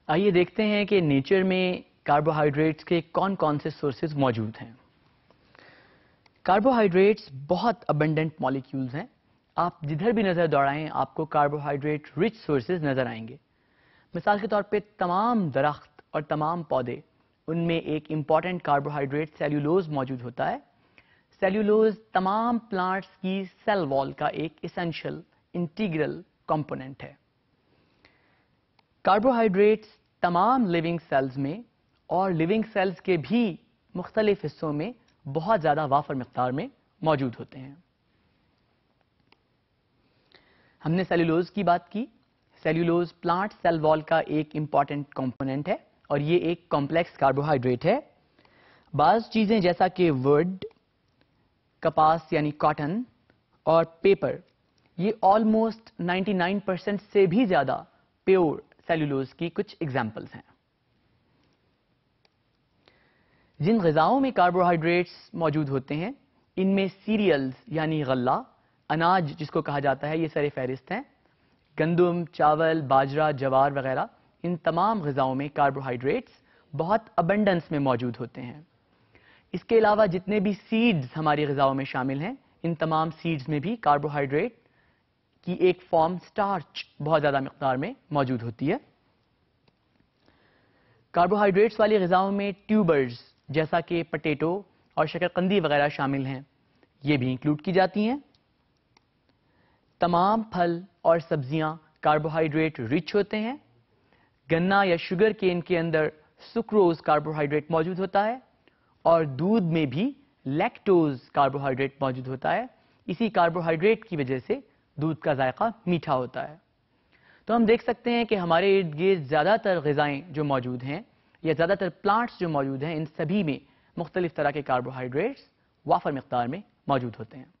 آئیے دیکھتے ہیں کہ نیچر میں کاربوہائیڈریٹس کے کون کون سے سورسز موجود ہیں۔ کاربوہائیڈریٹس بہت ابنڈنٹ مالیکیولز ہیں۔ آپ جدھر بھی نظر دوڑائیں آپ کو کاربوہائیڈریٹ رچ سورسز نظر آئیں گے۔ مثال کے طور پہ تمام درخت اور تمام پودے، ان میں ایک امپورٹنٹ کاربوہائیڈریٹ سیلولوز موجود ہوتا ہے۔ سیلولوز تمام پلانٹس کی سیل وال کا ایک اسینشل انٹیگرل کمپوننٹ ہے۔ کاربوہائیڈریٹس تمام لیونگ سیلز میں اور لیونگ سیلز کے بھی مختلف حصوں میں بہت زیادہ وافر مقدار میں موجود ہوتے ہیں۔ ہم نے سیلولوز کی بات کی۔ سیلولوز پلانٹ سیل وال کا ایک امپورٹنٹ کمپوننٹ ہے اور یہ ایک کمپلیکس کاربوہائیڈریٹ ہے۔ بعض چیزیں جیسا کہ وڈ، کپاس یعنی کاٹن اور پیپر، یہ آلموسٹ 99% سے بھی زیادہ پیور سیلولوز کی کچھ ایگزامپلز ہیں۔ جن غذاؤں میں کاربوہائیڈریٹس موجود ہوتے ہیں ان میں سیریلز یعنی غلہ، اناج جس کو کہا جاتا ہے، یہ سر فہرست ہیں۔ گندم، چاول، باجرہ، جوار وغیرہ، ان تمام غذاؤں میں کاربوہائیڈریٹس بہت ابنڈنس میں موجود ہوتے ہیں۔ اس کے علاوہ جتنے بھی سیڈز ہماری غذاؤں میں شامل ہیں، ان تمام سیڈز میں بھی کاربوہائیڈریٹ کی ایک فارم سٹارچ بہت زیادہ مقدار میں موجود ہوتی ہے۔ کاربوہائیڈریٹس والی غذاؤں میں ٹیوبرز جیسا کہ پٹیٹو اور شکرقندی وغیرہ شامل ہیں، یہ بھی انکلوڈ کی جاتی ہیں۔ تمام پھل اور سبزیاں کاربوہائیڈریٹ رچ ہوتے ہیں۔ گنا یا شوگر کین کے اندر سکروز کاربوہائیڈریٹ موجود ہوتا ہے اور دودھ میں بھی لیکٹوز کاربوہائیڈریٹ موجود ہوتا ہے۔ اسی کاربوہائیڈریٹ کی وجہ سے دودھ کا ذائقہ میٹھا ہوتا ہے۔ تو ہم دیکھ سکتے ہیں کہ ہمارے ارد گرد زیادہ تر غذائیں جو موجود ہیں یا زیادہ تر پلانٹس جو موجود ہیں، ان سبھی میں مختلف طرح کے کاربوہائیڈریٹس وافر مقدار میں موجود ہوتے ہیں۔